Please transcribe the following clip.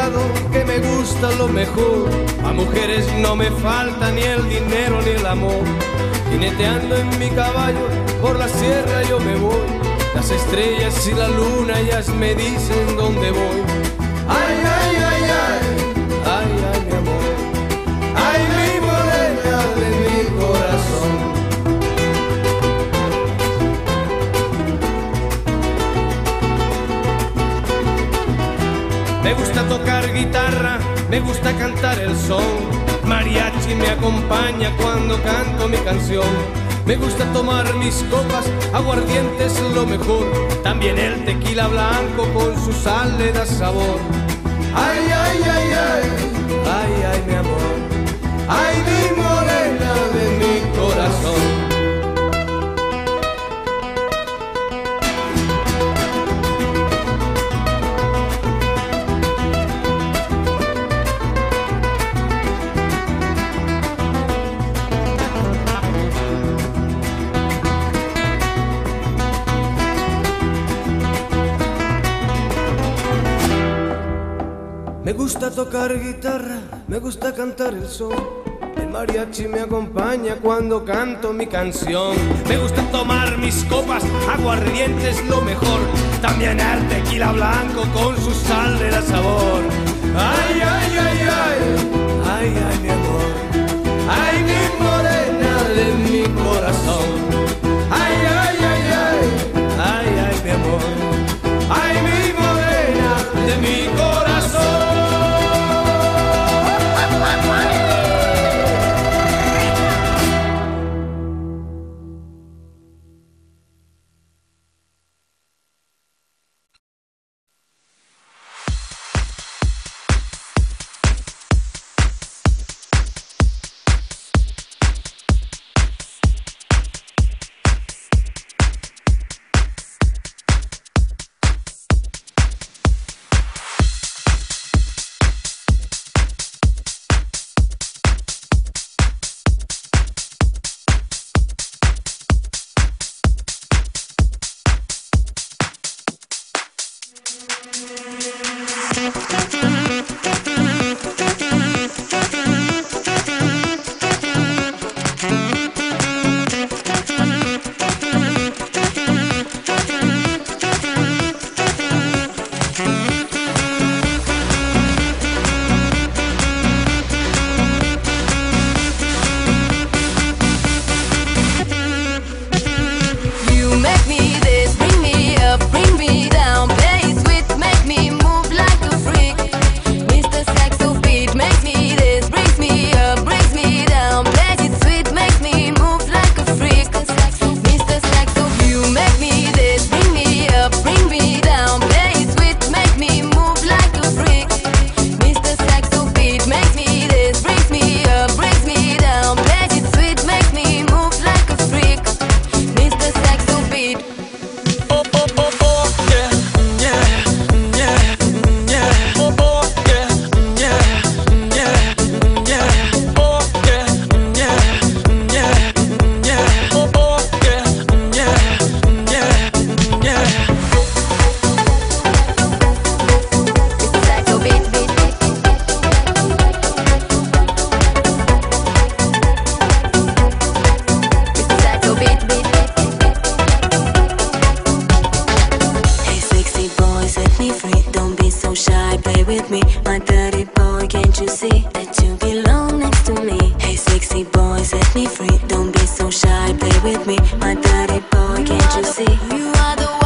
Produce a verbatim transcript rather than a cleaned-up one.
claro que me gusta lo mejor. A mujeres no me falta ni el dinero ni el amor. Jineteando en mi caballo por la sierra yo me voy. Las estrellas y la luna ellas me dicen dónde voy. Ay, ay, ay, ay, ay, ay, mi amor. Ay, mi morena de mi corazón. Me gusta tocar guitarra, me gusta cantar el son. Mariachi me acompaña cuando canto mi canción. Me gusta tomar mis copas, aguardiente es lo mejor. También el tequila blanco con su sal le da sabor. Ay, ay, ay, ay, ay, ay, mi amor. Ay, mi morena de mi corazón. Me gusta tocar guitarra, me gusta cantar el son. El mariachi me acompaña cuando canto mi canción. Me gusta tomar mis copas, aguardiente es lo mejor. También el tequila blanco con su sal le da sabor. Ay, ay, ay, ay, ay, ay, mi amor. Ay, mi morena de mi corazón. Ay, ay, ay, ay, ay, ay, mi amor. Ay, mi morena de mi corazón. With me, my dirty boy, can't you see? You are the one.